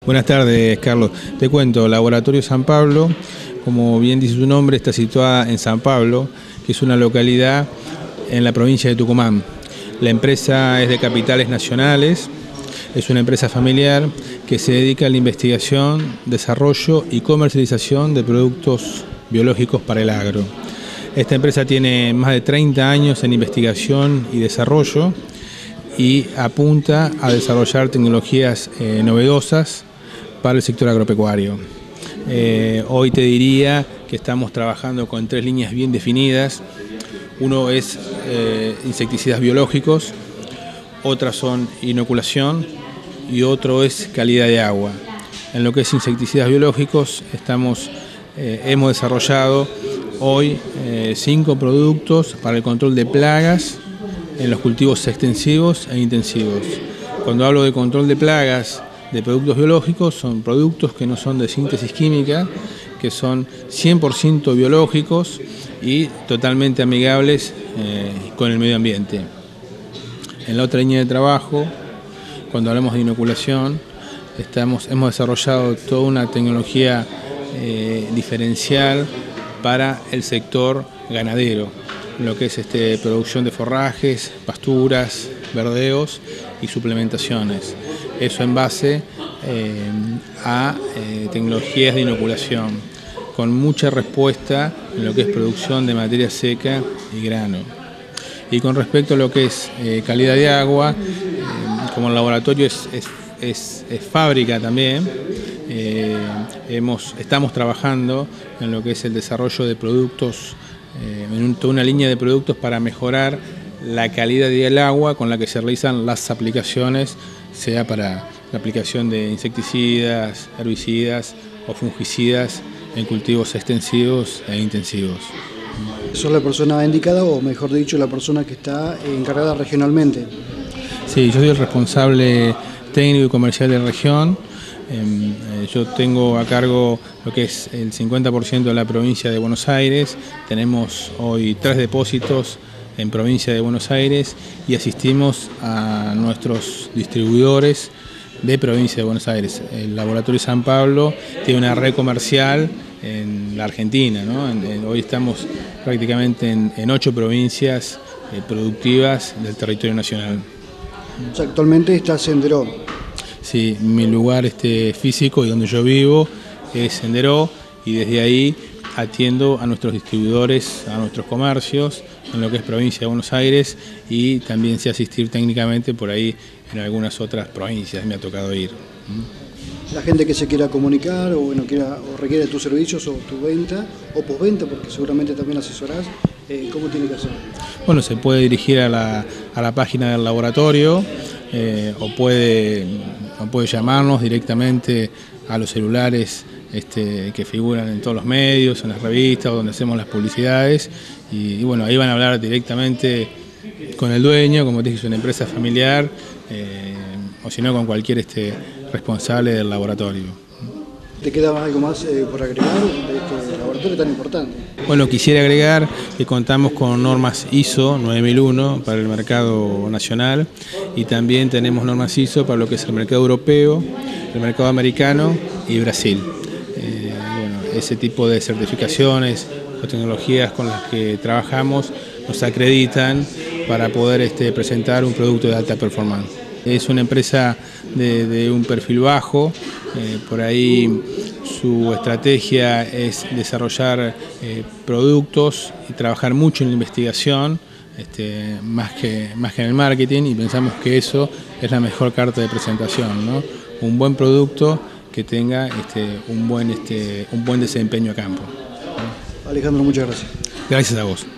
Buenas tardes, Carlos. Te cuento, Laboratorio San Pablo, como bien dice su nombre, está situada en San Pablo, que es una localidad en la provincia de Tucumán. La empresa es de capitales nacionales, es una empresa familiar que se dedica a la investigación, desarrollo y comercialización de productos biológicos para el agro. Esta empresa tiene más de 30 años en investigación y desarrollo y apunta a desarrollar tecnologías novedosas para el sector agropecuario. Hoy te diría que estamos trabajando con 3 líneas bien definidas. Uno es insecticidas biológicos, otras son inoculación y otro es calidad de agua. En lo que es insecticidas biológicos hemos desarrollado hoy 5 productos para el control de plagas en los cultivos extensivos e intensivos. Cuando hablo de control de plagas de productos biológicos, son productos que no son de síntesis química, que son 100% biológicos y totalmente amigables con el medio ambiente. En la otra línea de trabajo, cuando hablamos de inoculación, hemos desarrollado toda una tecnología diferencial para el sector ganadero, lo que es producción de forrajes, pasturas, verdeos y suplementaciones. Eso en base a tecnologías de inoculación, con mucha respuesta en lo que es producción de materia seca y grano. Y con respecto a lo que es calidad de agua, como el laboratorio es fábrica también, estamos trabajando en lo que es el desarrollo de productos, en toda una línea de productos para mejorar la calidad del agua con la que se realizan las aplicaciones, sea para la aplicación de insecticidas, herbicidas o fungicidas en cultivos extensivos e intensivos. ¿Sos la persona indicada o, mejor dicho, la persona que está encargada regionalmente? Sí, yo soy el responsable técnico y comercial de región. Yo tengo a cargo lo que es el 50% de la provincia de Buenos Aires. Tenemos hoy 3 depósitos en provincia de Buenos Aires y asistimos a nuestros distribuidores de provincia de Buenos Aires. El Laboratorio San Pablo tiene una red comercial en la Argentina, ¿no? Hoy estamos prácticamente en 8 provincias productivas del territorio nacional. O sea, actualmente estás en Deró. Sí, mi lugar físico y donde yo vivo es en Deró y desde ahí atiendo a nuestros distribuidores, a nuestros comercios en lo que es provincia de Buenos Aires y también sé asistir técnicamente por ahí en algunas otras provincias, me ha tocado ir. La gente que se quiera comunicar o requiere tus servicios o tu venta o postventa, porque seguramente también asesorás, ¿cómo tiene que hacer? Bueno, se puede dirigir a la página del laboratorio o puede llamarnos directamente a los celulares que figuran en todos los medios, en las revistas o donde hacemos las publicidades y bueno, ahí van a hablar directamente con el dueño, como te dije, es una empresa familiar o si no con cualquier responsable del laboratorio. ¿Te queda algo más por agregar de este laboratorio tan importante? Bueno, quisiera agregar que contamos con normas ISO 9001 para el mercado nacional y también tenemos normas ISO para lo que es el mercado europeo, el mercado americano y Brasil. Ese tipo de certificaciones o tecnologías con las que trabajamos nos acreditan para poder presentar un producto de alta performance. Es una empresa de un perfil bajo, por ahí su estrategia es desarrollar productos y trabajar mucho en la investigación, más que en el marketing, y pensamos que eso es la mejor carta de presentación, ¿no? Un buen producto que tenga un buen desempeño a campo. Alejandro, muchas gracias. Gracias a vos.